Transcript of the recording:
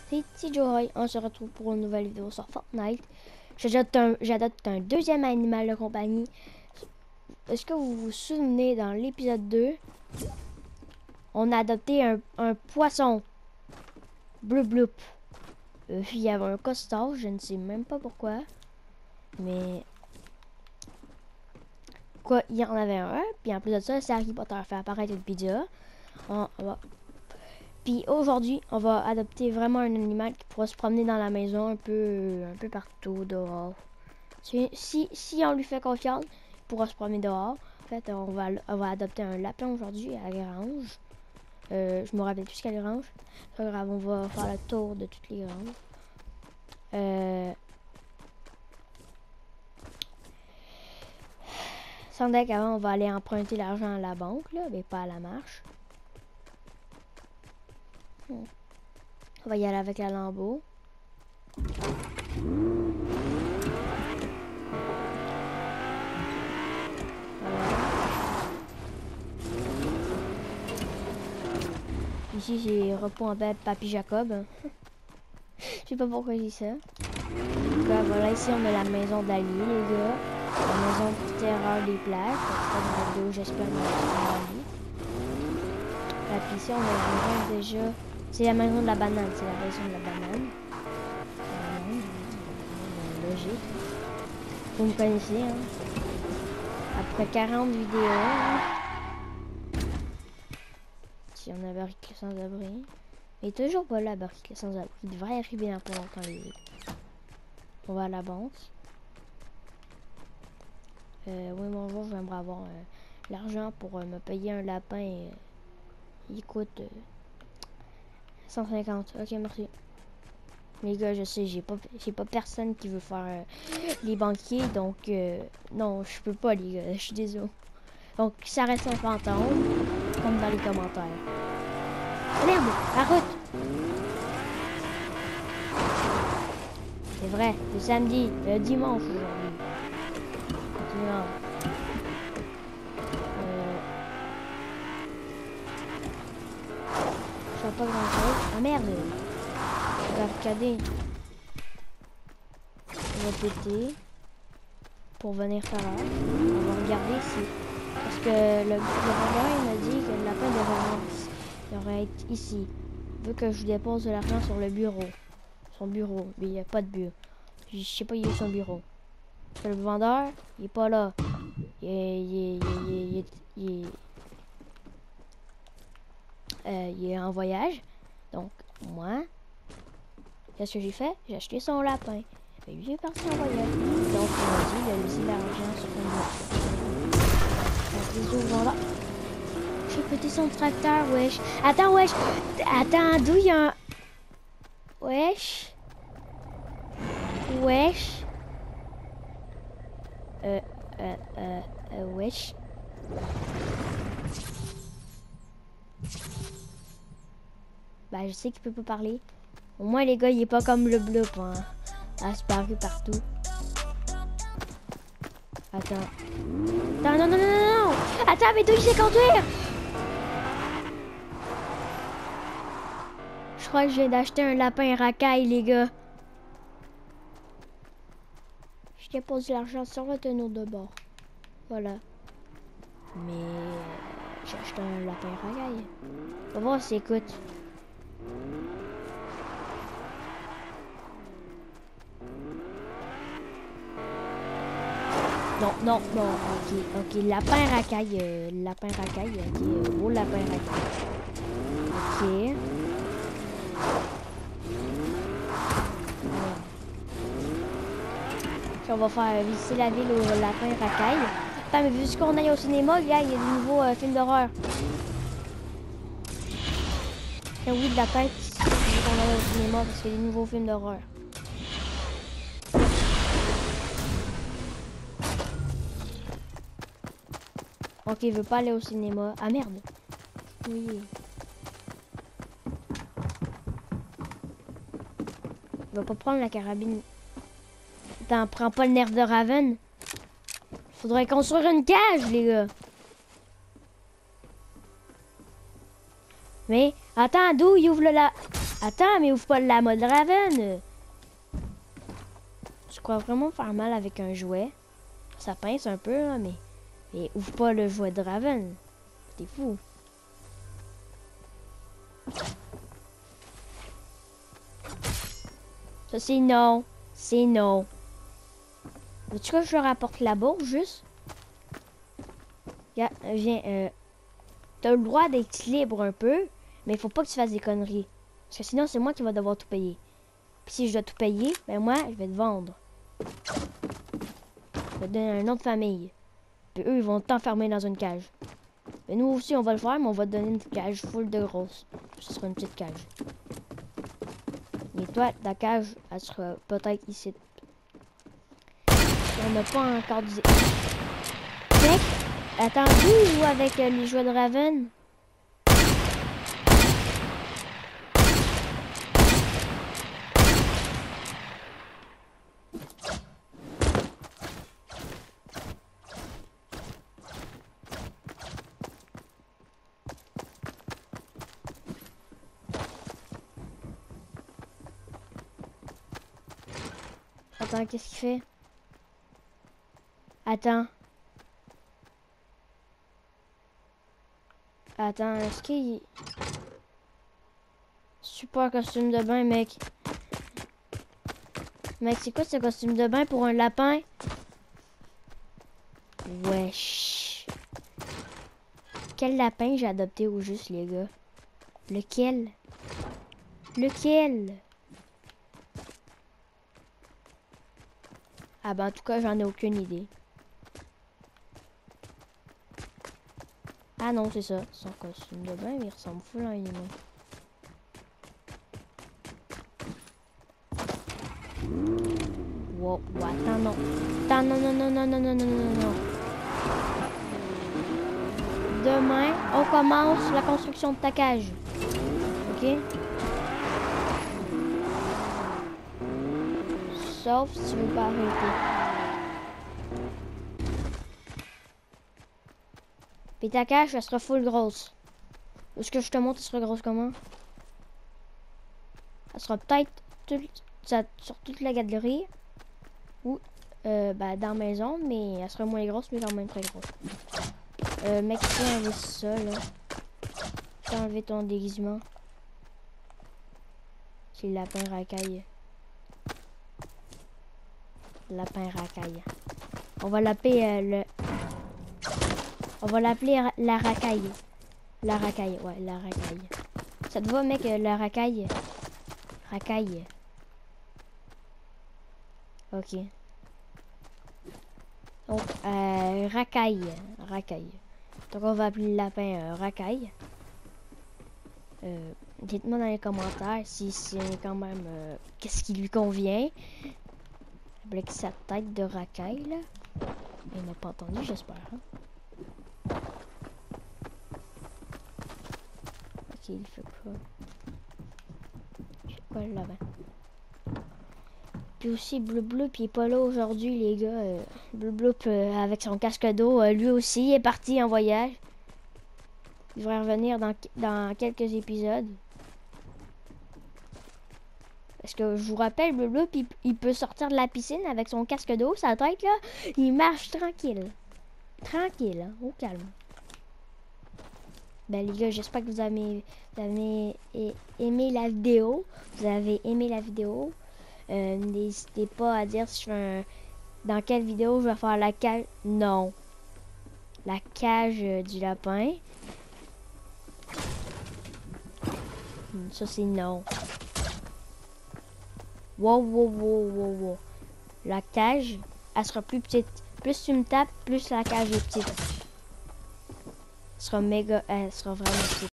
c'est Joy. On se retrouve pour une nouvelle vidéo sur Fortnite. J'adopte un deuxième animal de compagnie. Est-ce que vous vous souvenez, dans l'épisode 2, on a adopté un poisson. Bleu bloup. Il y avait un costard, je ne sais même pas pourquoi. Mais... quoi, il y en avait un. Puis en plus de ça, c'est Harry Potter fait apparaître une pizza. Puis aujourd'hui, on va adopter vraiment un animal qui pourra se promener dans la maison un peu partout dehors. Si on lui fait confiance, il pourra se promener dehors. En fait, on va adopter un lapin aujourd'hui à la grange. Je me rappelle plus quelle grange. C'est pas grave, on va faire le tour de toutes les granges. Sans deck, avant, on va aller emprunter l'argent à la banque, là, mais pas à la marche. On va y aller avec la Lambo. Ici, c'est repos en paix, Papy Jacob. Je sais pas pourquoi je dis ça. En tout cas, voilà, ici, on a la maison d'Ali, les gars. La maison de terreur des plaques. Pas dans la vidéo, j'espère que vous allez. Puis ici, on a la maison déjà. C'est la maison de la banane. C'est la maison de la banane. Logique. Vous me connaissez, hein. Après 40 vidéos. Hein. Si on a barricade sans abri. Il est toujours pas là, barricade sans abri. Il devrait arriver dans pas longtemps, les gars. On va à la banque. Oui, bonjour, j'aimerais avoir l'argent pour me payer un lapin. Il coûte 150. Ok, merci. Les gars, je sais, j'ai pas personne qui veut faire les banquiers, donc non, je peux pas, les gars, je suis désolé. Donc, ça reste un fantôme, comme dans les commentaires. Merde, la route! C'est vrai, c'est samedi, le dimanche aujourd'hui. Dimanche. Je vois pas grand chose. Ah merde! Barricadé. On va péter pour venir par là. On va regarder ici. Parce que le vendeur il m'a dit que le lapin devrait être ici. Il veut que je dépose de l'argent sur le bureau. Son bureau. Mais il n'y a pas de bureau. Je sais pas, il est son bureau. Le vendeur, il est pas là. Il est en voyage. Donc, moi, qu'est-ce que j'ai fait? J'ai acheté son lapin. Et lui est parti en voyage. Donc, on m'a dit de laisser l'argent sur son bureau. Donc, les autres là. J'ai pété son tracteur, wesh. Attends, wesh. Attends, d'où il y a un... wesh. Wesh. Wesh. Bah, je sais qu'il peut pas parler. Au moins, les gars, il est pas comme le bleu, hein. Disparu partout. Attends. Attends, non, non, non, non, non. Attends, mais d'où il sait conduire? Je crois que je viens d'acheter un lapin racaille, les gars. Je dépose l'argent sur le tonneau de bord. Voilà. Mais j'ai acheté un lapin racaille. On va voir s'il écoute. Non, non, non, ok, lapin racaille, ok, beau lapin racaille. Ok. Puis on va faire visiter la ville au lapin racaille. Attends, mais vu qu'on aille au cinéma, là, il y a des nouveaux films d'horreur. Oui, de la tête, vu qu'on aille au cinéma, parce qu'il y a des nouveaux films d'horreur. Ok, il veut pas aller au cinéma. Ah merde. Oui. Il va pas prendre la carabine. Attends, prends pas le nerf de Raven. Faudrait construire une cage, les gars. Mais, attends, d'où il ouvre le la... Attends, mais ouvre pas la mode Raven. Je crois vraiment faire mal avec un jouet. Ça pince un peu, là, mais ouvre pas le jouet de Raven. T'es fou. Ça, c'est non. C'est non. Veux-tu que je rapporte la bourse, juste? Viens, t'as le droit d'être libre un peu, mais il faut pas que tu fasses des conneries. Parce que sinon, c'est moi qui va devoir tout payer. Puis si je dois tout payer, ben moi, je vais te vendre. Je vais te donner à une autre famille. Puis eux, ils vont t'enfermer dans une cage. Mais nous aussi, on va le faire, mais on va te donner une cage full de grosses. Ce sera une petite cage. Mais toi, ta cage, elle sera peut-être ici. On n'a pas encore dit... Mec, attends, vous ou avec les jouets de Raven? Attends, qu'est-ce qu'il fait? Attends. Attends, est-ce qu'il... Super costume de bain, mec. Mec, c'est quoi ce costume de bain pour un lapin? Wesh. Quel lapin j'ai adopté au juste, les gars? Lequel? Lequel? Ah ben, en tout cas, j'en ai aucune idée. Ah non, c'est ça. Son costume de bain, il ressemble full à un humain. Wow, attends, non. Attends, non, non, non, non, non, non, non, non, non. Demain, on commence la construction de ta cage. Ok? Sauf si tu veux pas arrêter. Puis ta cage, elle sera full grosse. Est-ce que je te montre, elle sera grosse comment? Elle sera peut-être sur toute la galerie. Ou ben, dans la maison, mais elle sera moins grosse, mais quand même très grosse. Mec, tu peux enlever ça, là. Tu peux enlever ton déguisement. C'est le lapin racaille. Lapin racaille. On va l'appeler On va l'appeler la racaille. La racaille, ouais, la racaille. Ça te va, mec, la racaille? Racaille. Ok. Donc, racaille. Racaille. Donc, on va appeler le lapin racaille. Dites-moi dans les commentaires si c'est quand même... qu'est-ce qui lui convient. Avec sa tête de racaille, là. Il m'a pas entendu, j'espère. Hein? Ok, il fait quoi? Il fait quoi là-bas? Puis aussi, Bleu, puis il est pas là aujourd'hui, les gars. Bleu, avec son casque d'eau, lui aussi est parti en voyage. Il devrait revenir dans quelques épisodes. Parce que je vous rappelle, Bleu, puis il peut sortir de la piscine avec son casque d'eau, sa tête, là. Il marche tranquille. Tranquille, hein, au calme. Ben les gars, j'espère que vous avez aimé la vidéo. Vous avez aimé la vidéo. N'hésitez pas à dire si je fais dans quelle vidéo je vais faire la cage. Non. La cage du lapin. Ça c'est non. Wow, wow, wow, wow, wow. La cage, elle sera plus petite. Plus tu me tapes, plus la cage est petite. Elle sera méga, elle sera vraiment petite.